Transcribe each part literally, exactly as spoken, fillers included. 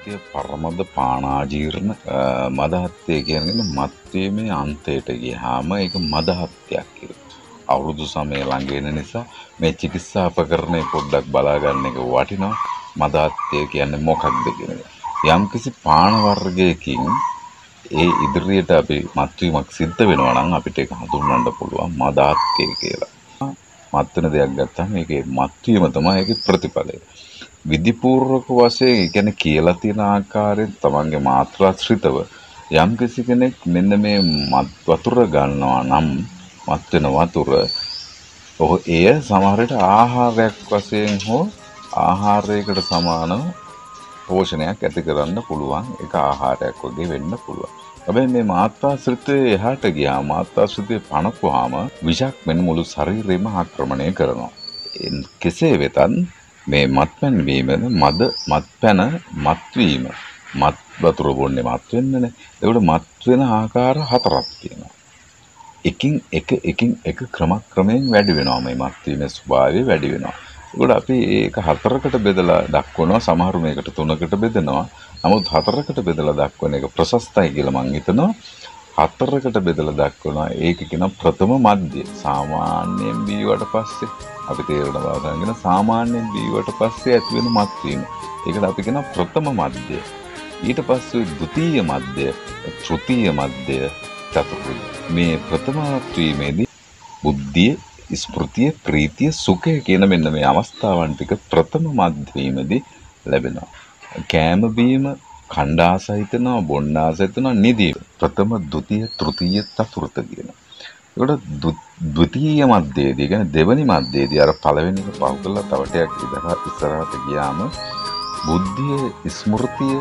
මදහත්ය පරමද පානාජීර්ණ මදහත්ය කියන්නේ මත්වීමේ අන්තයට ගියාම ඒක මදහත්යක් කියලා. අවුරුදු සමය ළඟ වෙන නිසා මේ චිකිත්සා උපකරණය පොඩ්ඩක් බලා ගන්න එක වටිනවා. මදහත්ය කියන්නේ මොකක්ද කියන එක. යම්කිසි පාන වර්ගයකින් ඒ ඉදිරියට අපි මත්වීමක් සිද්ධ වෙනවා නම් අපිට ඒක හඳුන්වන්න පුළුවන් මදහත්ය කියලා. මත් වෙන දෙයක් ගත්තාම ඒකේ මත්වීම තමයි ඒකේ ප්‍රතිඵලය. විධිපූර්වක වශයෙන් ඒ කියන්නේ කියලා තියෙන ආකාරයෙන් තමන්ගේ මාත්‍රාශ්‍රිතව යම් කිසි කෙනෙක් මෙන්න මේ මත් වතුර ගන්නවා නම් මත් වෙන වතුර ඔහු එය සමහර විට ආහාරයක් වශයෙන් හෝ ආහාරයකට සමානව පෝෂණයක් ඇති කරන්න පුළුවන් ඒක ආහාරයක් වගේ වෙන්න පුළුවන්. හැබැයි මේ මාත්‍රාශ්‍රිතයේ එහාට ගියා මාත්‍රාශ්‍රිතයේ පණකුවාම විෂක් මෙන්න මුළු ශරීරෙම ආක්‍රමණය කරනවා. කෙසේ වෙතත් මේ මත්පැන් වීමද මද මත්පැන මත්වීම මත් වතුර බොන්නේ මත් වෙන්නනේ. ඒකට මත් වෙන ආකාර හතරක් තියෙනවා. එකින් එක එකින් එක ක්‍රමක්‍රමයෙන් වැඩි වෙනවා මේ මත්වීමේ ස්වභාවය වැඩි වෙනවා. ඒකට අපි ඒක හතරකට බෙදලා දක්වනවා. සමහරු මේකට තුනකට බෙදනවා. නමුත් හතරකට බෙදලා දක්වන එක ප්‍රශස්තයි කියලා මම හිතනවා. හතරකට බෙදලා දක්වනවා. ඒක කියන ප්‍රථම මධ්‍ය. සාමාන්‍යයෙන් බීවට පස්සේ අපි තේරෙන බවගෙන සාමාන්‍යයෙන් බීවට පස්සේ ඇති වෙන මත්වීම. ඒකට අපි කියන ප්‍රථම මධ්‍ය. ඊට පස්සේ ද්විතීය මධ්‍ය, තෘතීය මධ්‍ය, චතුර්ථ. මේ ප්‍රථම මත්වීමේදී බුද්ධිය, ස්මෘතිය, ප්‍රීතිය, සුඛය කියන මෙන්න මේ අවස්ථාවන් ටික ප්‍රථම මධ්‍යීමේදී ලැබෙනවා. කෑම බීම ඛණ්ඩාස හිතනවා, බොණ්ඩාස හිතනවා, නිදි. ප්‍රථම, ද්විතීය, තෘතීය, චතුර්ථ කියනවා. ඒකට ද්විතීය මධ්‍යයේදී කියන්නේ දෙවනි මධ්‍යයේදී අර පළවෙනි එක පහු කරලා තව ටිකක් ඉදහා ඉස්සරහට ගියාම බුද්ධිය, ස්මෘතිය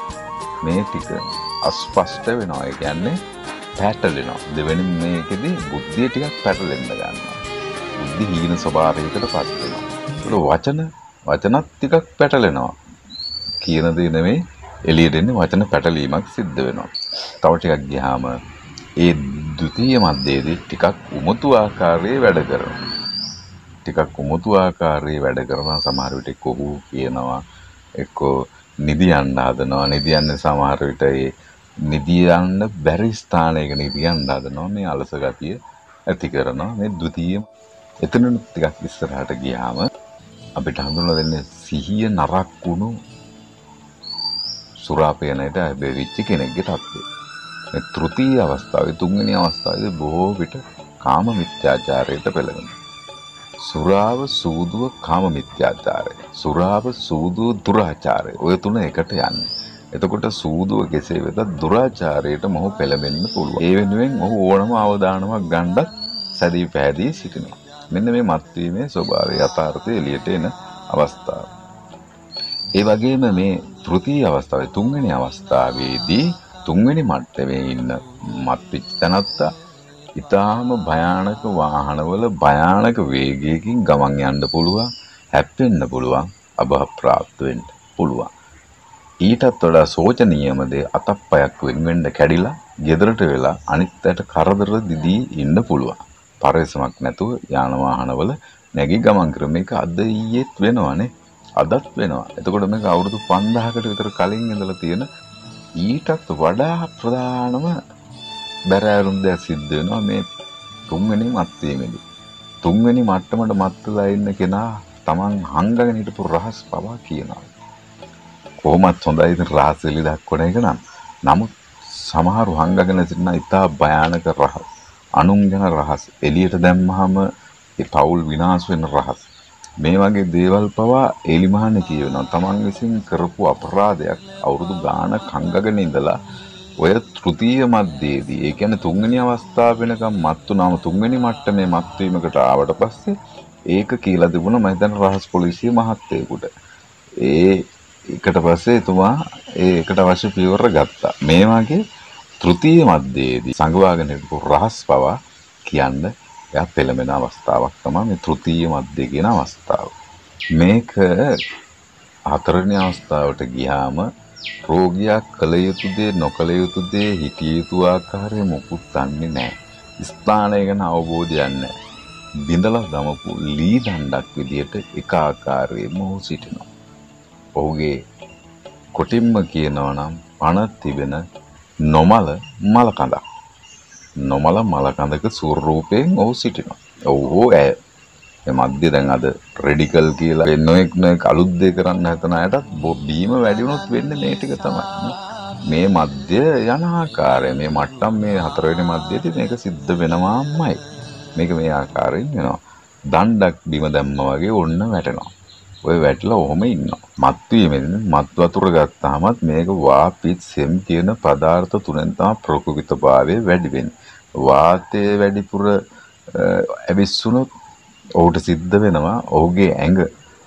මේ ටික අස්පෂ්ට වෙනවා. ඒ කියන්නේ පැටලෙනවා. දෙවෙනි මේකෙදී බුද්ධිය ටිකක් පැටලෙන්න ගන්නවා. බුද්ධි හීන ස්වභාවයකටපත් වෙනවා. ඒක වචන වචනත් ටිකක් පැටලෙනවා. කියන දේ නෙමෙයි එළියට එන්නේ වචන පැටලීමක් සිද්ධ වෙනවා. තව ටිකක් ගියාම ඒ ද්විතීය මධ්‍යයේදී ටිකක් උමතු ආකාරයේ වැඩ කරනවා. ටිකක් උමතු ආකාරයේ වැඩ කරනවා. සමහර විට කොහු කියනවා එක්කෝ නිදියන්න හදනවා. නිදියන්නේ සමහර විට ඒ නිදියන්න බැරි ස්ථානයක නිදියන්න හදනවා. මේ අලස ගතිය ඇති කරනවා. මේ ද්විතීය එතනත් ටිකක් ඉස්සරහට ගියාම අපිට හඳුන්වලා දෙන්නේ සිහිය නරක් වුණු සුරාපේනයට බැවිච්ච කෙනෙක්ගේ තත්ත්වය. මේ තෘතීය අවස්ථාවේ තුන්වෙනි අවස්ථාවේ බොහෝ විට කාම මිත්‍යාචාරයට පෙළෙනවා. සුරාව සූදුව කාම මිත්‍යාචාරය. සුරාව සූදුව දුරාචාරය. ඔය තුන එකට යන්නේ. එතකොට සූදුව කෙසේ වෙතත් දුරාචාරයට මොහු පෙළඹෙන්න පුළුවන්. ඒ වෙනුවෙන් ඔහු ඕනම අවදානමක් ගන්නත් සැදී පැහැදී සිටිනවා. මෙන්න මේ මත්වීමේ ස්වභාවය යථාර්ථය එළියට එන අවස්ථාව. ඒ වගේම මේ තෘතීය අවස්ථාවේ තුන්වෙනි අවස්ථාවේදී තුන්වෙනි මට්ටමේ ඉන්න මත්විච්ච තැනත්තා ඊටාම භයානක වාහනවල භයානක වේගයකින් ගමන් යන්න පුළුවන්, හැප්පෙන්න පුළුවන්, අභාප්‍රාප්ත වෙන්න පුළුවන්. ඊටත් වඩා සෝචනීයම දේ අතප්පයක් වෙන් වෙන්න කැඩිලා ගෙදරට වෙලා අනිත්යට කරදර දිදී ඉන්න පුළුවන්. පරිස්සමක් නැතුව යාන වාහනවල නැගී ගමන් කරන මේක අද ඊයේත් වෙනවනේ. අදත් වෙනවා. එතකොට මේක අවුරුදු පන්දාහකට විතර කලින් ඉඳලා තියෙන ඊටත් වඩා ප්‍රධානම බැරෑරුම් දෙයක් සිද්ධ වෙනවා මේ තුන්වෙනි මත්වීමේදී. තුන්වෙනි මට්ටමට මත්වලා ඉන්න කෙනා Taman හංගගෙන හිටපු රහස් පවා කියනවා. කොහොමත් හොඳයි ඉතින් රහස් එලි දක්වන එක නම්. නමුත් සමහරු හංගගෙන සිටින ඉතා භයානක රහස්. අනුන්ගෙන රහස් එළියට දැම්මහම ඒ පවුල් විනාශ වෙන රහස්. මේ වගේ දේවල් පවා එලිමහන කියනවා. Taman විසින් කරපු අපරාධයක් අවුරුදු ගාණක් හංගගෙන ඉඳලා ඔය තෘතීය මධ්‍යයේදී ඒ කියන්නේ තුන්වෙනි අවස්ථාව වෙනකම් මත් වුණාම තුන්වෙනි මට්ටමේ මත් වීමකට ආවට පස්සේ ඒක කියලා තිබුණා මම හිතන්නේ රහස් පොලිසිය මහත්තයෙකුට. ඒ එකට පස්සේ එතුමා ඒකට අවශ්‍ය පියවර ගත්තා. මේ වගේ තෘතීය මධ්‍යයේදී සංගවාගෙන හිටපු රහස් පවා කියන්න එයා පෙළඹෙන අවස්ථාවක් තමයි මේ තෘතීය මධ්‍ය කියන අවස්ථාව. මේක හතරවෙනි අවස්ථාවට ගියාම රෝගියා කළ යුතු දේ නොකළ යුතු දේ හිතිය යුතු ආකාරය මොකුත් දන්නේ නැහැ. ස්ථානය ගැන අවබෝධයක් නැහැ. බිඳලා දමපු ලී දණ්ඩක් විදියට එක ආකාරයෙන්ම ඔහු සිටිනවා. ඔහුගේ කොටින්ම කියනවා නම් පණ තිබෙන නොමල මල කඳක්. නොමල මල කඳක ස්වරූපයෙන් ඔහු සිටිනවා. ඔහු ඇය මේ මධ්‍ය දැන් අද රෙඩිකල් කියලා නොඑක් නොඑක් අලුත් දේ කරන්න හදන අයටත් බීම වැඩි වුණොත් වෙන්නේ මේ ටික තමයි. මේ මධ්‍ය යන ආකාරය මේ මට්ටම් මේ හතරවෙනි මධ්‍යයේදී මේක සිද්ධ වෙනවාමයි. මේක මේ ආකාරයෙන් වෙනවා. දණ්ඩක් බිම දැම්මා වගේ ඔන්න වැටෙනවා. ඔය වැටලා ඔහොම ඉන්නවා. මත් වීමෙන් මත් වතුර ගත්තාමත් මේක වාපිත් සෙම් කියන පදාර්ථ තුනෙන් තමයි ප්‍රකෘතිභාවය වැඩි වෙන්නේ. වාතයේ වැඩිපුර ඇවිස්සුනොත් ඔහුට සිද්ධ වෙනවා ඔහුගේ ඇඟ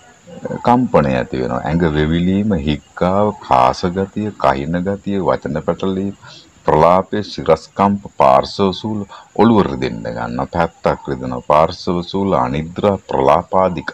කම්පණය ඇති වෙනවා. ඇඟ වෙවිලීම, හික්කාව, කාස ගතිය, කහින ගතිය, වචන පැටලීම, ප්‍රලාපයේ ශිරස්කම්ප, පාර්ශව සූල ඔළුව රිදෙන්න ගන්නවා. පැත්තක් රිදෙනවා. පාර්ශව සූල අනිද්‍රා ප්‍රලාපාදික.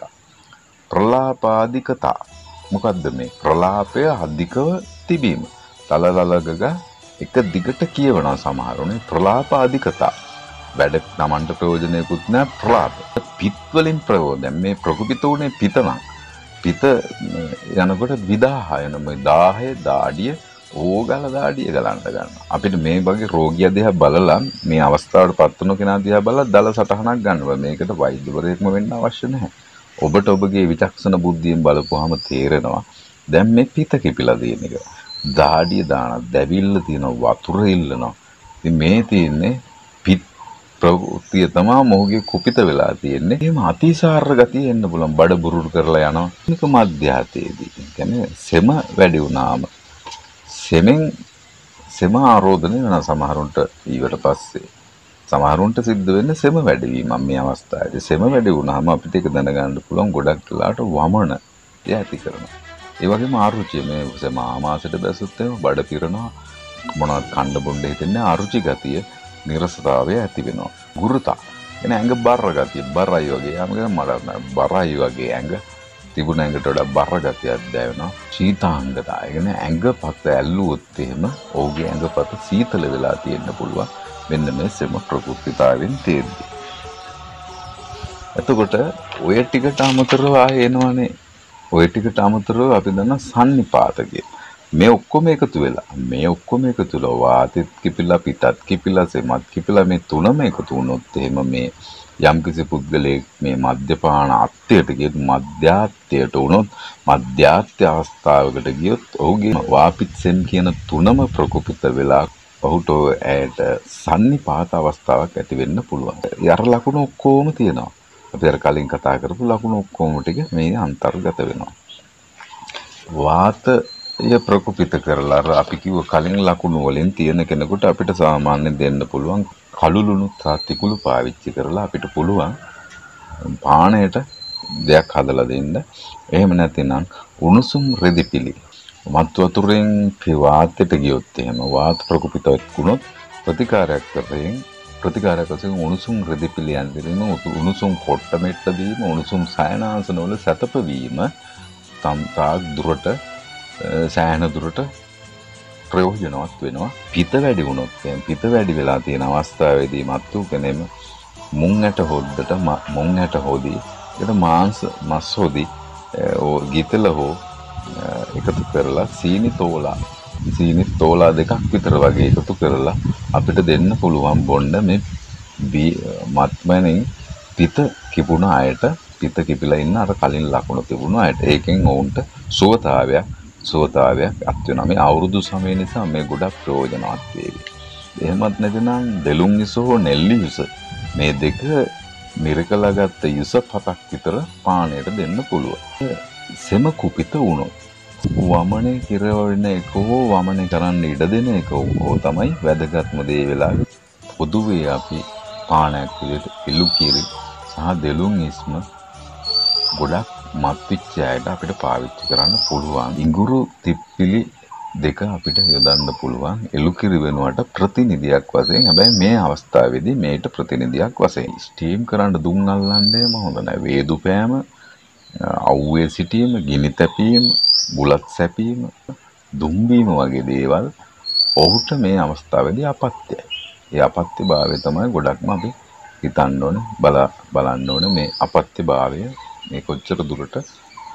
ප්‍රලාපාදිකතා මොකද්ද මේ? ප්‍රලාපය අධිකව තිබීම. තලලලගග එක දිගට කියවනවා සමහරුනේ ප්‍රලාපාදිකතා. වැඩ තමන්ට ප්‍රයෝජනයකුත් නැහැ ප්‍රලාප. පිත් වලින් ප්‍රයෝජන මේ ප්‍රකෘතිත උනේ පිත නම්. පිත යනකොට විදාහයන මේ දාහය දාඩිය ඕගල දාඩිය ගලන්න ගන්නවා. අපිට මේ වගේ රෝගියා දිහා බලලා මේ අවස්ථාවට පත් වෙන කෙනා දිහා බලලා දල සටහනක් ගන්නවා. මේකට වෛද්‍යවරයෙක්ම වෙන්න අවශ්‍ය නැහැ. ඔබට ඔබගේ විචක්ෂණ බුද්ධියෙන් බලපුවාම තේරෙනවා දැන් මේ පිත කිපිලා තියෙන එක. දාඩිය දාන දැවිල්ල තියෙන වතුර ඉල්ලනවා. ඉතින් මේ තියෙන්නේ පිත් ප්‍රවෘත්තිය තමයි මොහුගේ කුපිත වෙලා තියෙන්නේ. එහෙම අතිසාර ගතිය එන්න පුළුවන්. බඩ බුරුල් කරලා යනවා. මේක මධ්‍යහතේදී. කියන්නේ සෙම වැඩි වුණාම සෙමෙන් සෙම ආරෝධනය වෙන සමහරුන්ට ඊවට පස්සේ සමහරුන්ට සිද්ධ වෙන්නේ සෙම වැඩිවීම. මේ අවස්ථාවේදී සෙම වැඩි වුණාම අපිට ඒක දැනගන්න පුළුවන් ගොඩක් වෙලාවට වමන යටි කරනවා. ඒ වගේම ආරුචිය මේ සෙම ආමාශයට බැසුත් එහෙම බඩ පිරනවා. මොනවද කන්න බොන්න හිතෙන්නේ ආරුචි ගතිය නිරසතාවය ඇති වෙනවා. ගුරුතා එන ඇඟ බර ගතිය බරයි වගේ යමගෙන මඩ බරයි වගේ ඇඟ තිබුණ ඇඟට වඩා බර ගතියක් දැනෙනවා. සීතාංගතා කියන්නේ ඇඟපත ඇල්ලුවොත් එහෙම ඔහුගේ ඇඟපත සීතල වෙලා තියෙන්න පුළුවන්. මෙන්න මේ සෙම ප්‍රකෘතිතාවෙන් තේරෙන්නේ. එතකොට ඔය ටිකට අමතරව ආයෙ එනවනේ. ඔය ටිකට අමතරව අපි දන්න සන්නිපාත කියලා. මේ ඔක්කොම එකතු වෙලා මේ ඔක්කොම එකතු වෙලා වාතෙත් කිපිලා පිටත් කිපිලා සෙමත් කිපිලා මේ තුනම එකතු වුණොත් එහෙම මේ යම්කිසි පුද්ගලයෙක් මේ මද්යපාන අත්‍යයට ගියොත් මධ්‍යාත්‍යයට වුණොත් මධ්‍යාත්‍ය අවස්ථාවකට ගියොත් ඔහුගේ වාපිත් සෙම් කියන තුනම ප්‍රකෝපිත වෙලා ඔහුට ඇයට සන්නිපාත අවස්ථාවක් ඇති වෙන්න පුළුවන්. යර ලකුණු ඔක්කොම තියෙනවා. අපි අර කලින් කතා කරපු ලකුණු ඔක්කොම ටික මේ අන්තර්ගත වෙනවා. වාතය ප්‍රකෝපිත කරලා අර අපි කිව්ව කලින් ලකුණු වලින් තියෙන කෙනෙකුට අපිට සාමාන්‍ය දෙන්න පුළුවන් කළු ලුණු තාතිකුළු පාවිච්චි කරලා අපිට පුළුවන් පානයට දෙයක් හදලා දෙන්න. එහෙම නැතිනම් උණුසුම් රෙදිපිලි මත් වතුරෙන් වාතයට ගියොත් එහෙම වාත ප්‍රකෝපිතවත් වුණොත් ප්‍රතිකාරයක් කරමින් ප්‍රතිකාරයක් වශයෙන් උණුසුම් රෙදිපිලියන් දෙීම උණුසුම් කොට්ට මෙට්ට දීම උණුසුම් සයනාසන වල සැතපවීම තම්තාක් දුරට සෑහෙන දුරට ප්‍රයෝජනවත් වෙනවා. පිත වැඩි වුණොත් පිත වැඩි වෙලා තියෙන අවස්ථාවේදී මත්තු කෙනෙම මුං ඇට හොද්දට මුං ඇට හොදී ඒකට මාංශ මස් හොදී ගිතල හෝ එකතු කරලා සීනි තෝලා සීනි තෝලා දෙකක් විතර වගේ එකතු කරලා අපිට දෙන්න පුළුවන් බොන්න මේ මත්මනින් පිත කිපුණ අයට පිත කිපිලා ඉන්න අර කලින් ලකුණු තිබුණා අයට ඒකෙන් ඔවුන්ට සුවතාවයක් සුවතාවයක් අත් වෙනවා. මේ අවුරුදු සමය නිසා මේ ගොඩක් ප්‍රයෝජනවත් වේවි. එහෙමත් නැතිනම් දෙලුම් යුස හෝ නෙල්ලි යුස මේ දෙක මිරකලා ගත්ත යුස පතක් විතර පානයට දෙන්න පුළුවන්. සෙම කුපිත වුණොත් වමනේ කිරවන එක හෝ වමනේ කරන්න ඉඩ දෙන එක හෝ තමයි වැදගත්ම දේ වෙලාවේ. පොදුවේ අපි පානයක් විදිහට පිළු කිරි සහ දෙලුම් ඉස්ම ගොඩක් මත්විච්ච අයට අපිට පාවිච්චි කරන්න පුළුවන්. ඉඟුරු තිප්පිලි දෙක අපිට යොදන්න පුළුවන් එළු කිරි වෙනුවට ප්‍රතිනිධියක් වශයෙන්. හැබැයි මේ අවස්ථාවේදී මේට ප්‍රතිනිධියක් වශයෙන් ස්ටීම් කරන්න දුම් අල්ලන්නේම හොඳ නැහැ. වේදු පෑම, අවුවේ සිටීම, ගිනි තැපීම, බුලත් සැපීම, දුම්බීම වගේ දේවල් ඔහුට මේ අවස්ථාවේදී අපත්‍යයි. ඒ අපත්‍යභාවය තමයි ගොඩක්ම අපි හිතන්න ඕනේ බල බලන්න ඕනේ මේ අපත්‍යභාවය මේ කොච්චර දුරට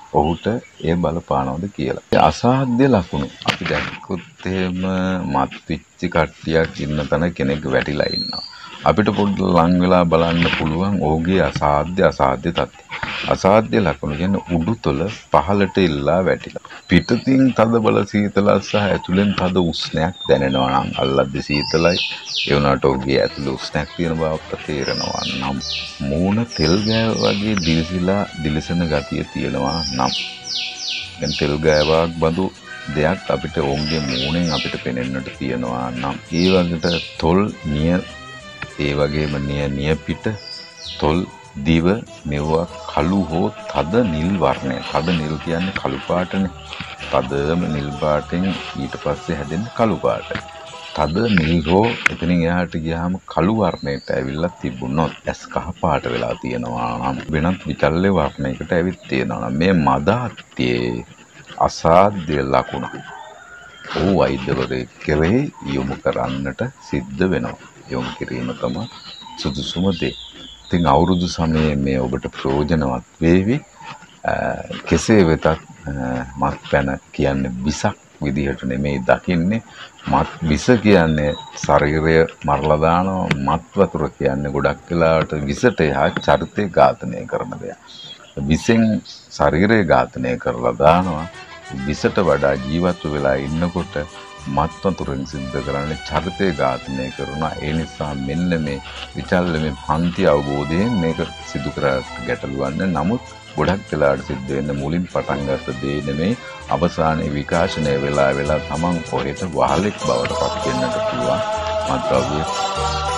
ඔහුට ඒ බලපානවද කියලා. ඒ අසාධ්‍ය ලකුණු අපි දැක්කොත් එහෙම මත් පිච්ච කට්ටියක් ඉන්න තැන කෙනෙක් වැටිලා ඉන්නවා. අපිට පොඩ්ඩක් ලං වෙලා බලන්න පුළුවන් ඔහුගේ අසාධ්‍ය අසාධ්‍ය තත්ත්වය. අසාධ්‍ය ලකුණු කියන්නේ උඩුතල පහළට ඉල්ලා වැටිලා. පිටතින් තද බල සීතලක් සහ ඇතුලෙන් තද උෂ්ණයක් දැනෙනවා නම් අල්ලද්දි සීතලයි ඒ වුණාට ඔහුගේ ඇතුලේ උෂ්ණයක් තියෙන බව අපට තේරෙනවා නම් මූණ තෙල් ගෑව වගේ දිලිසිලා දිලිසෙන ගතිය තියෙනවා නම් දැන් තෙල් ගෑවක් බඳු දෙයක් අපිට ඔවුන්ගේ මූණෙන් අපිට පෙනෙන්නට තියෙනවා නම් ඒ වගේට තොල් නිය ඒ වගේම නිය නිය පිට තොල් දිව මෙවුවා කළු හෝ තද නිල් වර්ණය. තද නිල් කියන්නේ කළු පාටනේ. තදම නිල් පාටෙන් ඊට පස්සේ හැදෙන කළු පාට. තද නිල් හෝ එතනින් එහාට ගියාම කළු වර්ණයට ඇවිල්ලා තිබුණොත් ඇස් කහ පාට වෙලා තියෙනවා නම් වෙනත් විචල්්‍ය වර්ණයකට ඇවිත් තියෙනවා නම් මේ මදහත්යේ අසාධ්‍ය ලකුණ. ඔහු වෛද්‍යවරයෙක් කෙරෙහි යොමු කරන්නට සිද්ධ වෙනවා. යොමු කිරීම තමයි සුදුසුම දේ. ඉතින් අවුරුදු සමයේ මේ ඔබට ප්‍රයෝජනවත් වේවි. කෙසේ වෙතත් මත්පැන කියන්නේ විසක් විදිහට නෙමෙයි දකින්නේ. මත් විස කියන්නේ ශරීරය මරලා දානවා. මත් වතුර කියන්නේ ගොඩක් වෙලාවට විසට එහා චරිතය ඝාතනය කරන දෙයක්. විසෙන් ශරීරය ඝාතනය කරලා දානවා. විසට වඩා ජීවත් වෙලා ඉන්නකොට මත් වතුරෙන් සිද්ධ කරන්නේ චරිතය ඝාතනය කරනවා. ඒ නිසා මෙන්න මේ විචල්්‍ය මේ පන්ති අවබෝධයෙන් මේක සිදු කරගන්න ගැටලුවන්නේ. නමුත් ගොඩක් වෙලාවට සිද්ධ වෙන්නේ මුලින් පටන් ගත්ත දේ නෙමෙයි අවසානයේ විකාශනය වෙලා වෙලා තමන් කොහෙට වහලෙක් බවට පත් වෙන්නට පුළුවන් මත්ද්‍රව්‍ය